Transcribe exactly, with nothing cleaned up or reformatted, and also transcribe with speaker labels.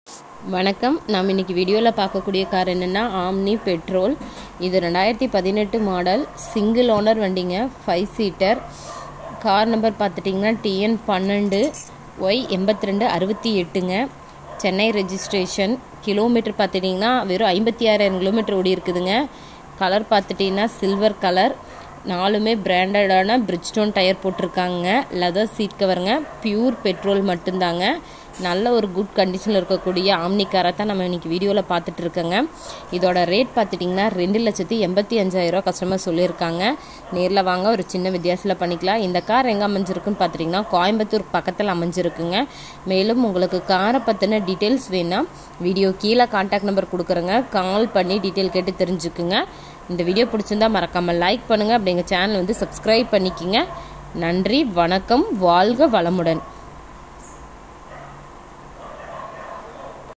Speaker 1: வணக்கம். நாம் இன்னைக்கு வீடியோவில் பார்க்கக்கூடிய கார் என்னென்னா ஆம்னி பெட்ரோல். இது ரெண்டாயிரத்தி பதினெட்டு மாடல் சிங்கிள் ஓனர் வண்டிங்க. Five seater. கார் நம்பர் பார்த்துட்டிங்கன்னா டிஎன் பன்னெண்டு ஒய் எண்பத்தி ரெண்டு அறுபத்தி எட்டுங்க. சென்னை ரெஜிஸ்ட்ரேஷன். கிலோமீட்டர் பார்த்துட்டிங்கன்னா வெறும் ஐம்பத்தி ஆறாயிரம் கிலோமீட்டர் ஓடி இருக்குதுங்க. கலர் பார்த்துட்டிங்கன்னா சில்வர் கலர். நாலுமே பிராண்டடான பிரிட்ஜ்ஸ்டோன் டயர் போட்டிருக்காங்க. லெதர் சீட் கவருங்க. பியூர் பெட்ரோல் மட்டும்தாங்க. நல்ல ஒரு குட் கண்டிஷனில் இருக்கக்கூடிய ஆம்னி காரை தான் நம்ம இன்றைக்கி வீடியோவில் பார்த்துட்டு இருக்கோங்க. இதோட ரேட் பார்த்துட்டிங்கன்னா ரெண்டு லட்சத்தி எண்பத்தி அஞ்சாயிரரூவா கஸ்டமர் சொல்லியிருக்காங்க. நேரில் வாங்க, ஒரு சின்ன வித்தியாசத்தில் பண்ணிக்கலாம். இந்த கார் எங்கே அமைஞ்சிருக்குன்னு பார்த்துட்டிங்கன்னா கோயம்புத்தூர் பக்கத்தில் அமைஞ்சிருக்குங்க. மேலும் உங்களுக்கு காரை பற்றின டீட்டெயில்ஸ் வேணால் வீடியோ கீழே கான்டாக்ட் நம்பர் கொடுக்குறேங்க. கால் பண்ணி டீட்டெயில் கேட்டு தெரிஞ்சுக்குங்க. இந்த வீடியோ பிடிச்சிருந்தா மறக்காமல் லைக் பண்ணுங்கள். அப்படிங்க சேனல் வந்து சப்ஸ்கிரைப் பண்ணிக்கிங்க. நன்றி, வணக்கம், வாழ்க வளமுடன்.